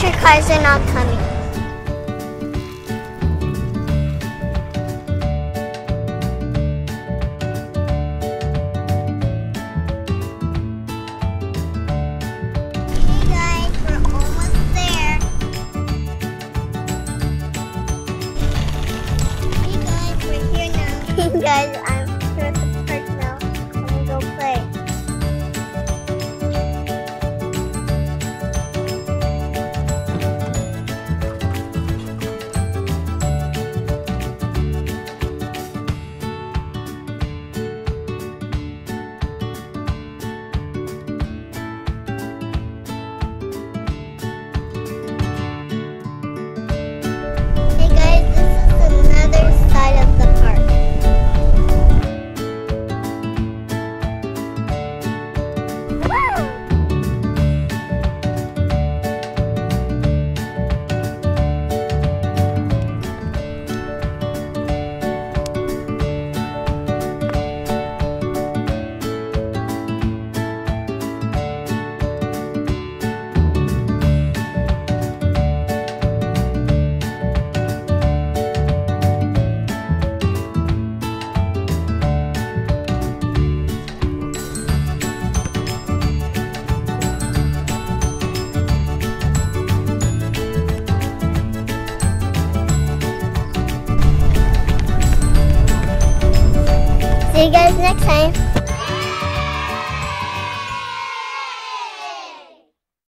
sure cars are not coming. Hey guys, we're almost there. Hey guys, we're here now. Hey guys, I'm here at the park now. I'm gonna go play. Hey guys, this is another side of the park. Woo! See you guys next time.